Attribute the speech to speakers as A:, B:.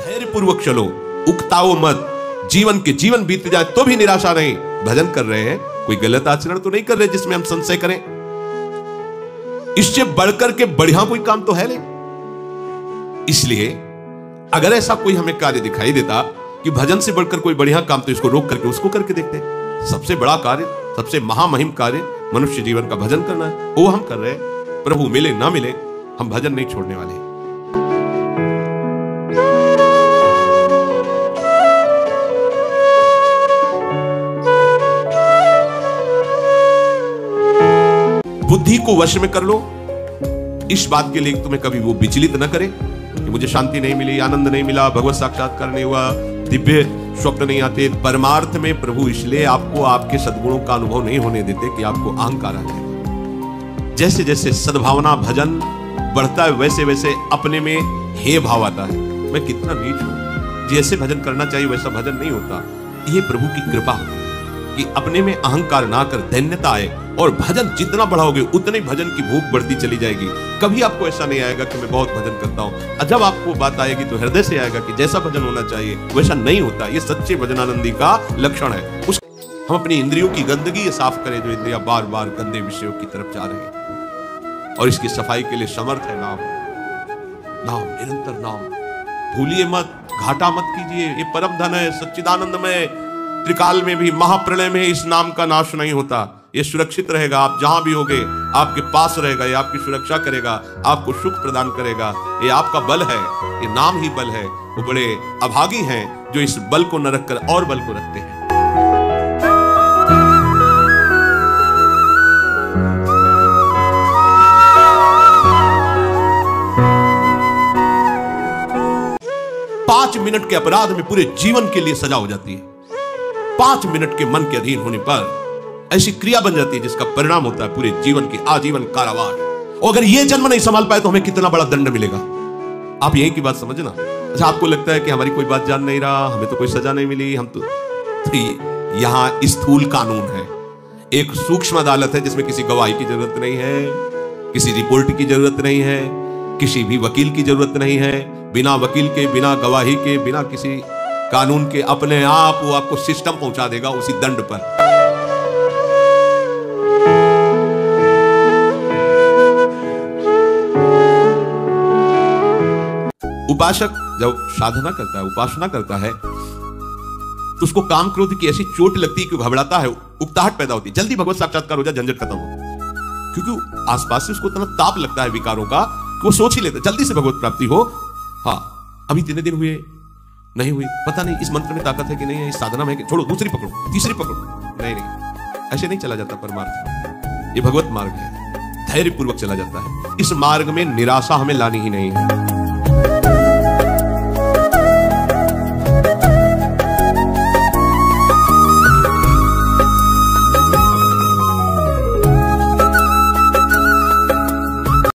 A: धैर्य पूर्वक चलो, उकताओ मत। जीवन के जीवन बीत जाए तो भी निराशा नहीं। भजन कर रहे हैं, कोई गलत आचरण तो नहीं कर रहे जिसमें हम संशय करें। इससे बढ़कर के बढ़िया कोई काम तो है नहीं। इसलिए अगर ऐसा कोई हमें कार्य दिखाई देता कि भजन से बढ़कर कोई बढ़िया काम, तो इसको रोक करके उसको करके देखते हैं। सबसे बड़ा कार्य, सबसे महामहिम कार्य मनुष्य जीवन का भजन करना है, वो हम कर रहे हैं। प्रभु मिले ना मिले, हम भजन नहीं छोड़ने वाले। बुद्धि को वश में कर लो, इस बात के लिए तुम्हें कभी वो विचलित न करे कि मुझे शांति नहीं मिली, आनंद नहीं मिला, भगवत साक्षात्कार नहीं हुआ, दिव्य स्वप्न नहीं आते। परमार्थ में प्रभु इसलिए आपको आपके सद्गुणों का अनुभव नहीं होने देते कि आपको अहंकार आ जाए। जैसे जैसे सद्भावना भजन बढ़ता है, वैसे वैसे अपने में हे भाव आता है, मैं कितना नीच हूं। जैसे भजन करना चाहिए वैसा भजन नहीं होता। ये प्रभु की कृपा होती है कि अपने में अहंकार ना कर दैन्यता आए, और भजन जितना बढ़ाओगे उतने भजन की भूख बढ़ती चली जाएगी। कभी आपको ऐसा नहीं आएगा कि मैं बहुत भजन करता हूं। जब आपको बात आएगी तो हृदय से आएगा कि जैसा भजन होना चाहिए वैसा नहीं होता। ये सच्चे भजनानंदी का लक्षण है। हम अपनी इंद्रियों की गंदगी साफ करें, जो इंद्रियां बार बार गंदे विषयों की तरफ जा रही है, और इसकी सफाई के लिए समर्थ है नाम। नाम, निरंतर नाम, भूलिए मत, घाटा मत कीजिए। ये परम धन है, सच्चिदानंद में। त्रिकाल में भी, महाप्रलय में इस नाम का नाश नहीं होता। ये सुरक्षित रहेगा, आप जहां भी होगे आपके पास रहेगा। ये आपकी सुरक्षा करेगा, आपको सुख प्रदान करेगा। ये आपका बल है, ये नाम ही बल है। वो बड़े अभागी हैं जो इस बल को न रखकर और बल को रखते हैं। पांच मिनट के अपराध में पूरे जीवन के लिए सजा हो जाती है। 5 मिनट के मन के अधीन होने पर ऐसी क्रिया बन जाती है जिसका परिणाम होता है पूरे जीवन की आजीवन कारावास। और अगर ये जन्म नहीं संभाल पाए तो हमें कितना बड़ा दंड मिलेगा। आप यही की बात समझना। अच्छा, आपको लगता है कि हमारी कोई बात जान नहीं रहा, हमें तो कोई सजा नहीं मिली, हम तो यहां स्थूल कानून है। एक सूक्ष्म अदालत है जिसमें किसी गवाही की जरूरत नहीं है, किसी रिपोर्ट की जरूरत नहीं है, किसी भी वकील की जरूरत नहीं है। बिना वकील के, बिना गवाही के, बिना किसी कानून के अपने आप वो आपको सिस्टम पहुंचा देगा उसी दंड पर। उपासक जब साधना करता है, उपासना करता है, तो उसको काम क्रोध की ऐसी चोट लगती है कि घबराता है, उकताहट पैदा होती है। जल्दी भगवत साक्षात्कार हो जाए, झंझट खत्म हो। क्योंकि आसपास से उसको इतना ताप लगता है विकारों का कि वो सोच ही लेता है जल्दी से भगवत प्राप्ति हो। हाँ, अभी 3 दिन हुए, नहीं हुई, पता नहीं इस मंत्र में ताकत है कि नहीं है, इस साधना में, छोड़ो दूसरी पकड़ो, तीसरी पकड़ो। नहीं, ऐसे नहीं चला जाता परमार्थ। ये भगवत मार्ग है, धैर्य पूर्वक चला जाता है। इस मार्ग में निराशा हमें लानी ही नहीं है।